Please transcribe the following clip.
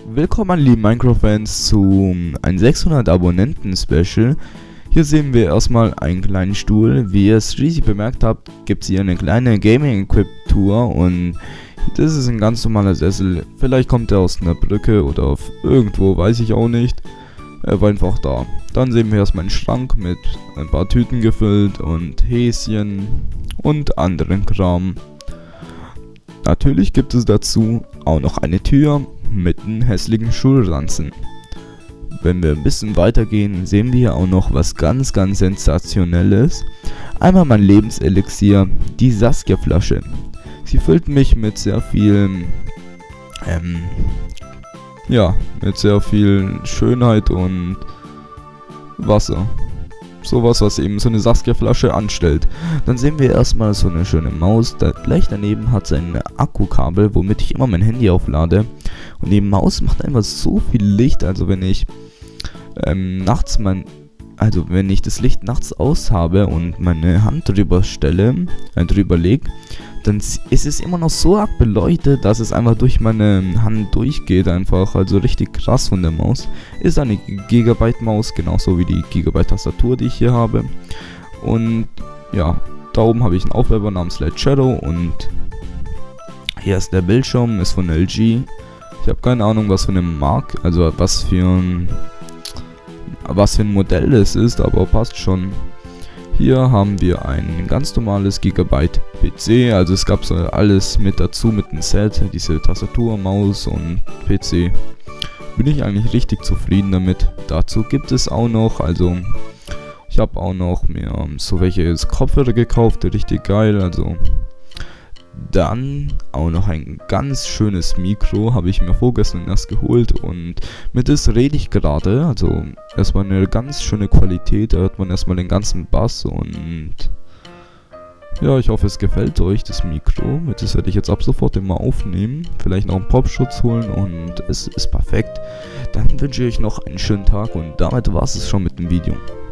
Willkommen an liebe Minecraft-Fans zu einem 600 Abonnenten-Special. Hier sehen wir erstmal einen kleinen Stuhl. Wie ihr es richtig bemerkt habt, gibt es hier eine kleine Gaming-Equip-Tour und das ist ein ganz normaler Sessel. Vielleicht kommt er aus einer Brücke oder auf irgendwo, weiß ich auch nicht. Er war einfach da. Dann sehen wir erstmal einen Schrank mit ein paar Tüten gefüllt und Häschen und anderen Kram. Natürlich gibt es dazu auch noch eine Tür mit einem hässlichen Schulranzen. Wenn wir ein bisschen weitergehen, sehen wir hier auch noch was ganz sensationelles. Einmal mein Lebenselixier, die Saskia Flasche. Sie füllt mich mit sehr viel, mit sehr viel Schönheit und Wasser. Sowas, was eben so eine Saskia-Flasche anstellt. Dann sehen wir erstmal so eine schöne Maus. Gleich daneben hat sie ein Akkukabel, womit ich immer mein Handy auflade. Und die Maus macht einfach so viel Licht. Also wenn ich wenn ich das Licht nachts aus habe und meine Hand drüber drüber lege, dann ist es immer noch so arg beleuchtet, dass es einfach durch meine Hand durchgeht einfach, also richtig krass von der Maus. Ist eine Gigabyte Maus, genauso wie die Gigabyte Tastatur, die ich hier habe. Und ja, da oben habe ich einen Aufwerfer namens Light Shadow und hier ist der Bildschirm, ist von LG. Ich habe keine Ahnung, was für eine Marke, also was für ein Modell es ist, aber passt schon. Hier haben wir ein ganz normales Gigabyte PC, also es gab so alles mit dazu, mit dem Set, diese Tastatur, Maus und PC. Bin ich eigentlich richtig zufrieden damit. Dazu gibt es auch noch, also ich habe auch noch mir so welche Kopfhörer gekauft, richtig geil, also. Dann auch noch ein ganz schönes Mikro, habe ich mir vorgestern erst geholt und mit das rede ich gerade, also erstmal eine ganz schöne Qualität, da hört man erstmal den ganzen Bass und ja, ich hoffe es gefällt euch, das Mikro, mit das werde ich jetzt ab sofort immer aufnehmen, vielleicht noch einen Popschutz holen und es ist perfekt. Dann wünsche ich euch noch einen schönen Tag und damit war es schon mit dem Video.